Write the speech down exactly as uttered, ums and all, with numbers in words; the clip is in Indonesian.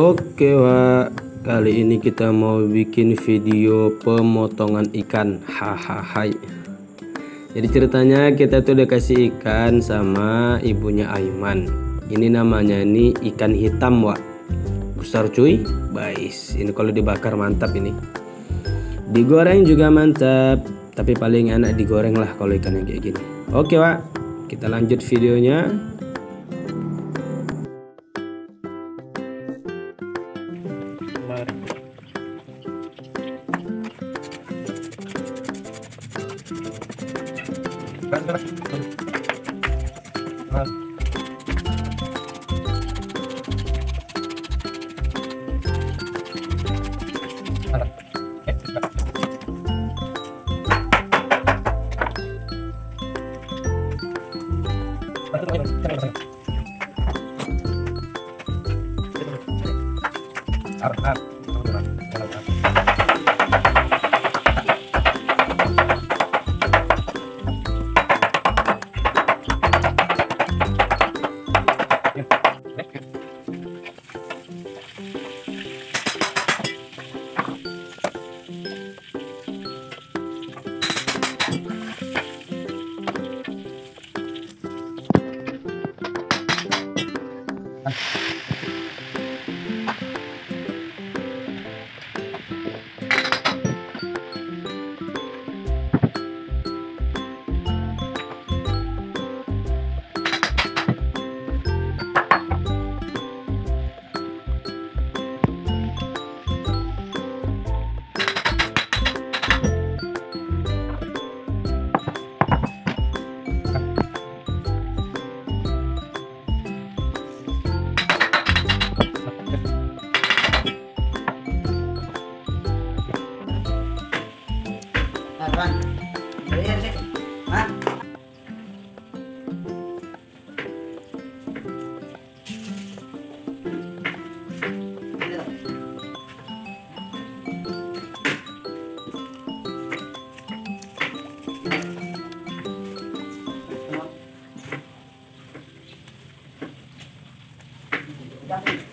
Oke Wak, kali ini kita mau bikin video pemotongan ikan. Hahaha. Jadi ceritanya kita tuh udah kasih ikan sama ibunya Aiman. Ini namanya nih ikan hitam Wak. Besar cuy, bais. Ini kalau dibakar mantap ini. Digoreng juga mantap, tapi paling enak digoreng lah kalau ikan yang kayak gini. Oke Wak, kita lanjut videonya. Gracias.